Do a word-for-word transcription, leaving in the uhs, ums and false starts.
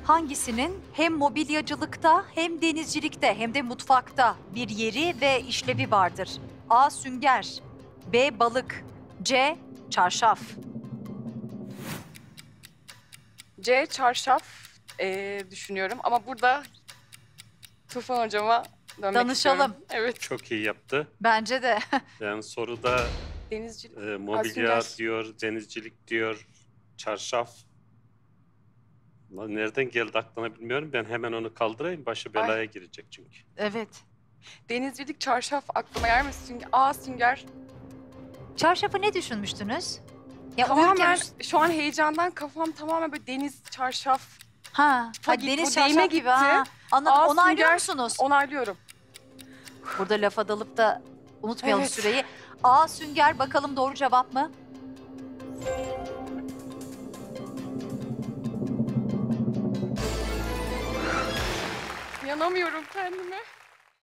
hangisinin hem mobilyacılıkta hem denizcilikte hem de mutfakta bir yeri ve işlevi vardır? A. Sünger, B. Balık, C. Çarşaf. C çarşaf ee, düşünüyorum ama burada Tufan hocama dönmek Danışalım. istiyorum. Evet. Çok iyi yaptı. Bence de. Yani soruda Denizcilik. e, mobilya Aslında- diyor, denizcilik diyor, çarşaf. Lan nereden geldi aklına bilmiyorum. Ben hemen onu kaldırayım. Başı belaya girecek çünkü. Evet. Denizcilik çarşaf aklıma yer mi? Sünger, A sünger. Çarşafı ne düşünmüştünüz? Ya Tamamen uyurken- şu an heyecandan kafam tamamen böyle deniz çarşaf. Ha, ha git- deniz bu deyime çarşaf gibi gitti. ha. Anladım. A Onaylıyor sünger, musunuz? Onaylıyorum. Burada lafa dalıp da unutmayalım Evet. süreyi. A. Sünger, bakalım doğru cevap mı? Yanamıyorum kendime.